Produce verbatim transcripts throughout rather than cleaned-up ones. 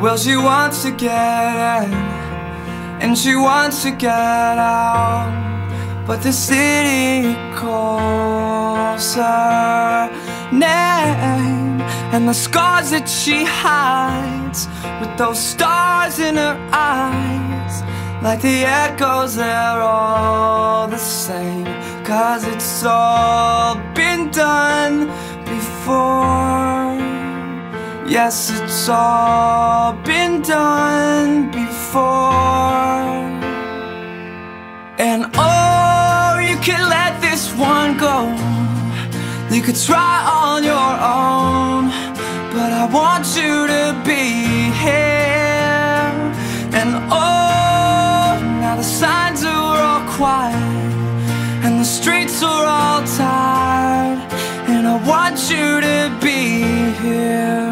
Well, she wants to get in, and she wants to get out, but the city calls her name, and the scars that she hides with those stars in her eyes, like the echoes, they're all the same, 'cause it's all been done before. Yes, it's all been done before. And oh, you can let this one go. You could try on your own, but I want you to be here. And oh, now the signs are all quiet, and the streets are all tired, and I want you to be here.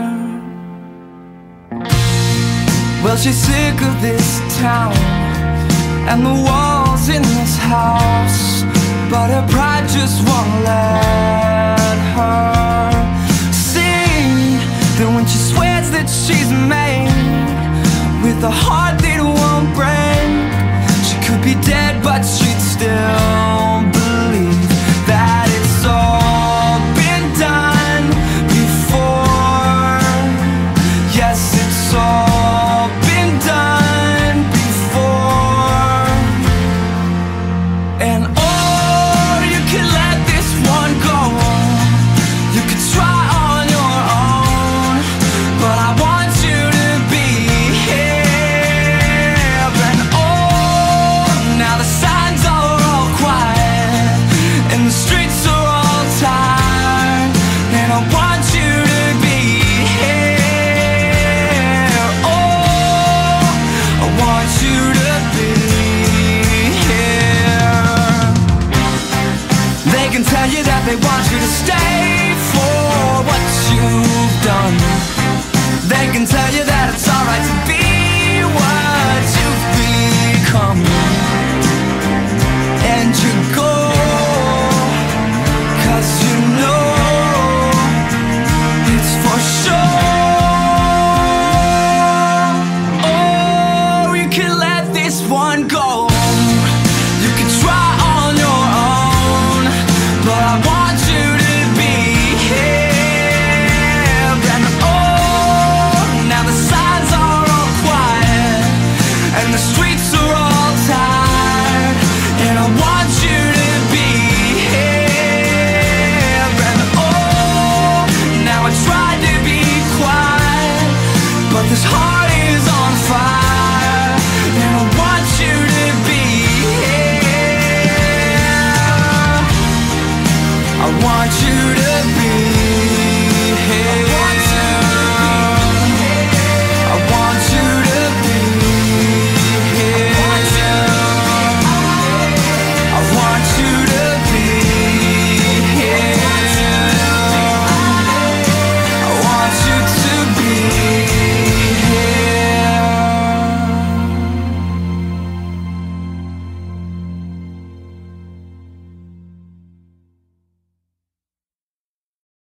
Well, she's sick of this town and the walls in this house, but her pride just won't let her see that when she swears that she's made with a heart that won't break, she could be dead but she'd still believe that it's all been done before. Yes, it's all they want you to stay for what you've done. They can tell you that it's alright to be what you've become, and you go, 'cause you know it's for sure. Oh, you can let this one go.